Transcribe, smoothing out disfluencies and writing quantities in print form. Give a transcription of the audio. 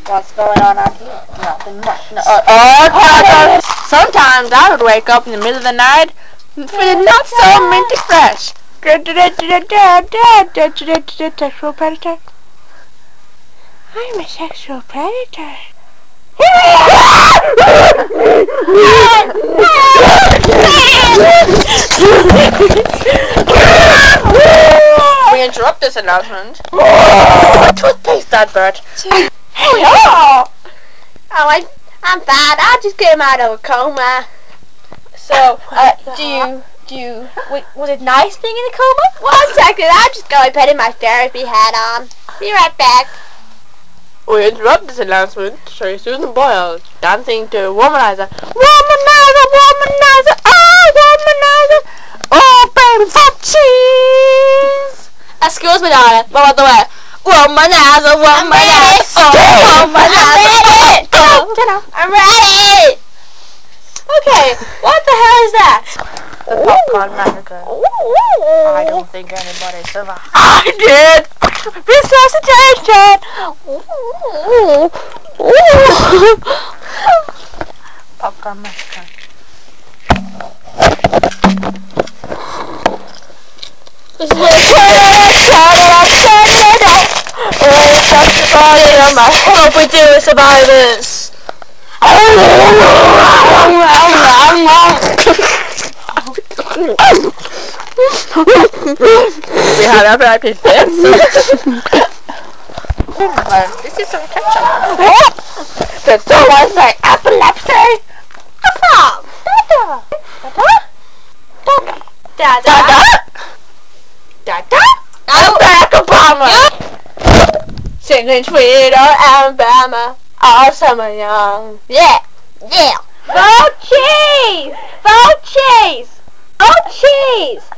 What's going on out here? Nothing much. No. Sometimes I would wake up in the middle of the night feeling not so minty fresh. Sexual predator. I'm a sexual predator. We interrupt this announcement. Toothpaste that bird. Oh, I'm fine. I just came out of a coma. So, was it nice being in a coma? One second, I'm just going petting my therapy hat on. Be right back. We interrupt this announcement to show you Susan Boyle dancing to Womanizer. Womanizer, womanizer, oh, womanizer. Oh, baby, for cheese. Excuse me, darling, but what the way? Womanizer, womanizer, oh, womanizer. I'm ready. Okay, what the hell is that? The popcorn massacre. I don't think anybody survived. I did! Resuscitation! Popcorn massacre. This is what I hope we do survive this. We have epilepsy fits. This is some ketchup. Did someone say epilepsy? Stop! Dada! Dada! Dada! Dada! I'm Barack Obama! Singing sweet old Alabama all summer young. Yeah! Yeah! Vote cheese! Vote cheese! Oh, cheese!